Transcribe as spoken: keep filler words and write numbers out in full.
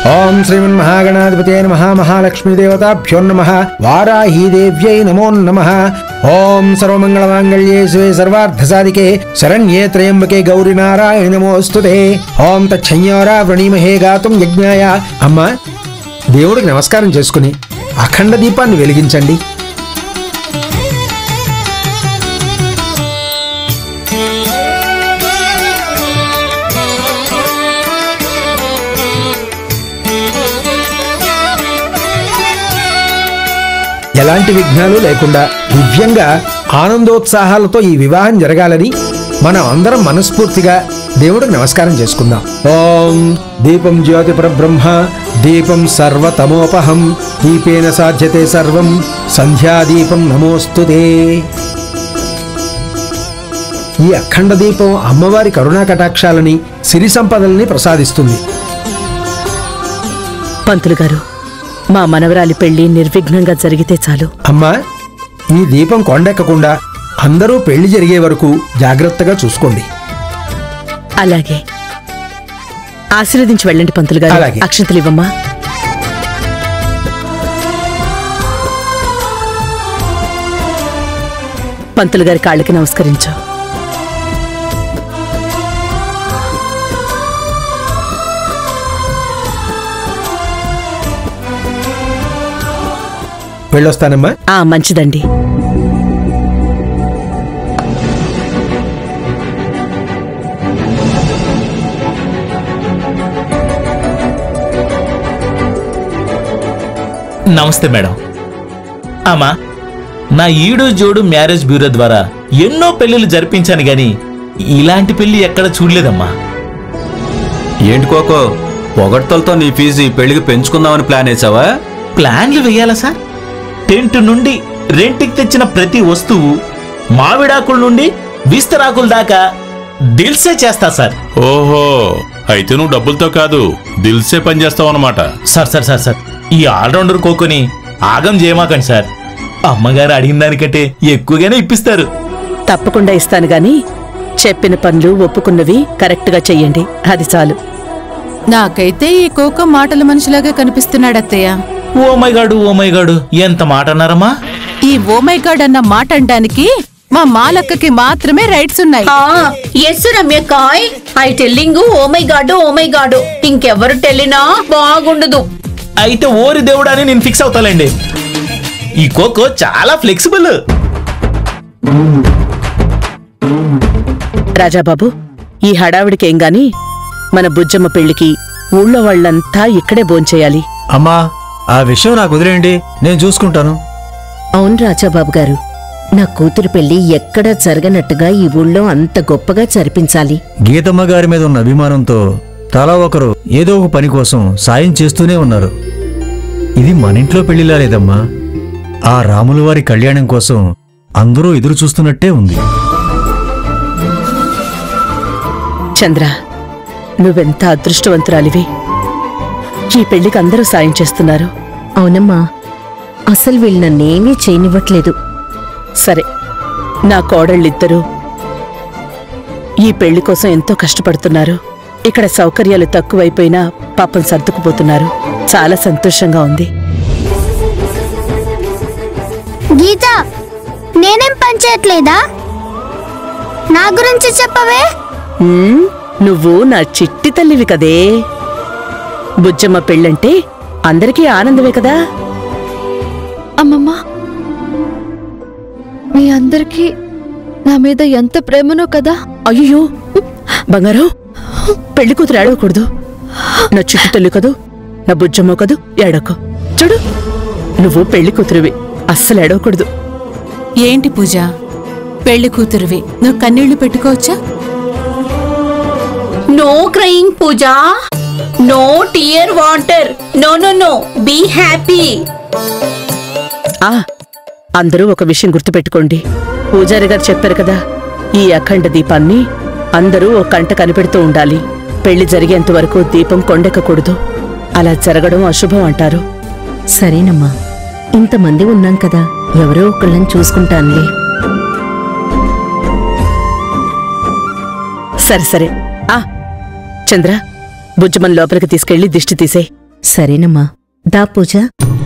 ఓం శ్రీమన్మహాగణాధిపతయే నమః మహాలక్ష్మీ దేవతాభ్యో నమః వారాహీ దేవ్యై నమో నమః ఓం సర్వమంగళమాంగళ్యే శివే సర్వార్థసాధికే శరణ్యే త్రయంబకే గౌరీ నారాయణి నమోస్తుతే ఓం తచ్చయ్యోరా వ్రణీమహే గాతుం యజ్ఞాయ. అమ్మ, దేవుడికి నమస్కారం చేసుకుని అఖండ దీపాన్ని వెలిగించండి. ఎలాంటి విఘ్నాలు లేకుండా దివ్యంగా ఆనందోత్సాహాలతో ఈ వివాహం జరగాలని మనం అందరం మనస్ఫూర్తిగా దేవుడికి నమస్కారం చేసుకుందాం. ఓం దీపం జ్యోతి పరబ్రహ్మ దీపం సర్వతమోపహం దీపేన సాధ్యతే సర్వం సంధ్యాదీపం నమోస్తుతే. ఈ అఖండ దీపం అమ్మవారి కరుణా కటాక్షాలని సిరి సంపదల్ని ప్రసాదిస్తుంది. పంతులు గారు, మా మనవరాలి పెళ్లి నిర్విఘ్నంగా జరిగితే చాలు. అమ్మా, ఈ దీపం కొండెక్కకుండా అందరూ పెళ్లి జరిగే వరకు జాగ్రత్తగా చూసుకోండి. అలాగే. ఆశీర్వదించి వెళ్ళండి పంతులు గారు. అలాగే. అక్షంతలు ఇవ్వమ్మా. పంతులు గారి కాళ్ళకి నమస్కరించు. వెళ్ళొస్తానమ్మా. ఆ మంచిదండి. నమస్తే మేడం. అమ్మా, నా ఈడు జోడు మ్యారేజ్ బ్యూరో ద్వారా ఎన్నో పెళ్లిళ్ళు జరిపించాను గాని ఇలాంటి పెళ్లి ఎక్కడ చూడలేదమ్మా. ఏంటి కోకో, పొగడ్తలతో నీ ఫీజు ఈ పెళ్లికి పెంచుకుందామని ప్లాన్ వేసావా? ప్లాన్లు వెయ్యాలా సార్? టెంట్ నుండి రెంట్కి తెచ్చిన ప్రతి వస్తువు, మామిడాకుల నుండి విస్తరాకుల దాకా దిల్సే చేస్తా సార్. ఓహో, అయితే నువ్వు డబ్బులతో కాదు దిల్సే పని చేస్తావు అన్నమాట. సార్ సార్ సార్ సార్ ఈ ఆల్రౌండర్ కోకొని ఆగం చేయమాకండి సార్. అమ్మగారు అడిగిన దానికంటే ఎక్కువగానే ఇప్పిస్తారు. తప్పకుండా ఇస్తాను గాని చెప్పిన పనులు ఒప్పుకున్నవి కరెక్ట్ గా చెయ్యండి, అది చాలు. నాకైతే ఈ కోకో మాటల మనిషిలాగా కనిపిస్తున్నాడు అత్తయ్య. ఓ మై గాడు ఓ మై గాడు ఎంత మాట అన్నారమ్మా? ఈ ఓ మై గాడ్ అన్న మాట అనడానికి మా మాలక్కకి మాత్రమే రైట్స్ ఉన్నాయి. ఎస్ రమ్యకాయ్, I telling oh my god oh my god, ఇంకెవరు టెల్లినా బాగుండదు. అయితే ఓరి దేవుడా అని నేను ఫిక్స్ అవుతాలేండి. ఈ కోకో చాలా ఫ్లెక్సిబుల్. రాజాబాబు, ఈ హడావిడికేం గాని మన బుజ్జమ్మ పెళ్లికి ఊళ్ళో వాళ్ళంతా ఇక్కడే భోంచేయాలి. అమ్మా, ఆ విషయం నాకు వదిలేయండి, నేను చూసుకుంటాను. అవును రాజాబాబు గారు, నా కూతురు పెళ్లి ఎక్కడా జరగనట్టుగా ఈ ఊళ్ళో అంత గొప్పగా జరిపించాలి. గీతమ్మ గారి మీద ఉన్న అభిమానంతో తలా ఒకరు ఏదో ఒక పని కోసం సాయం చేస్తూనే ఉన్నారు. ఇది మన ఇంట్లో పెళ్లిలా లేదమ్మా, ఆ రాముల వారి కళ్యాణం కోసం అందరూ ఎదురు చూస్తున్నట్టే ఉంది. చంద్ర, నువ్వెంత అదృష్టవంతురాలివి. ఈ పెళ్లికి అందరూ సాయం చేస్తున్నారు. అవునమ్మా, అసలు వీళ్ళు నన్నేమీ చేయనివ్వట్లేదు. సరే, నా కోడళ్ళిద్దరూ ఈ పెళ్లి కోసం ఎంతో కష్టపడుతున్నారు. ఇక్కడ సౌకర్యాలు తక్కువైపోయినా పాపం సర్దుకుపోతున్నారు. చాలా సంతోషంగా ఉంది. గీత, నేనేం పని చేయట్లేదా? నా గురించి చెప్పవే. నువ్వు నా చిట్టి తల్లివి కదే. బుజ్జమ్మ పెళ్ళంటే అందరికీ ఆనందమే కదా. అమ్మమ్మ, మీ అందరికీ నా మీద ఎంత ప్రేమనో కదా. అయ్యో బంగారు, పెళ్లి కూతురు ఏడవకూడదు. నా చిట్టి తల్లి కదూ, నా బుజ్జమ్మ కదూ, ఏడకు. చూడు, నువ్వు పెళ్లి కూతురువి, అస్సలు ఏడవకూడదు. ఏంటి పూజ, పెళ్లి కూతురువి, నువ్వు కన్నీళ్లు పెట్టుకోవచ్చా? No crying Pooja, no tear water, no no no, be happy. ఆ అందరూ ఒక విషయం గుర్తుపెట్టుకోండి. పూజారి గారు చెప్పారు కదా, ఈ అఖండ దీపాన్ని అందరూ ఒక కంట కనిపెడుతూ ఉండాలి. పెళ్లి జరిగేంత వరకు దీపం కొండెక్కకూడదు. అలా జరగడం అశుభం అంటారు. సరేనమ్మా, ఇంతమంది ఉన్నాం కదా, ఎవరో ఒకళ్ళని చూసుకుంటానులే. సరే సరే. ఆ చంద్ర, బుజ్జమన్ లోపలికి తీసుకెళ్లి దిష్టి తీసే. సరేనమ్మా దా పూజ.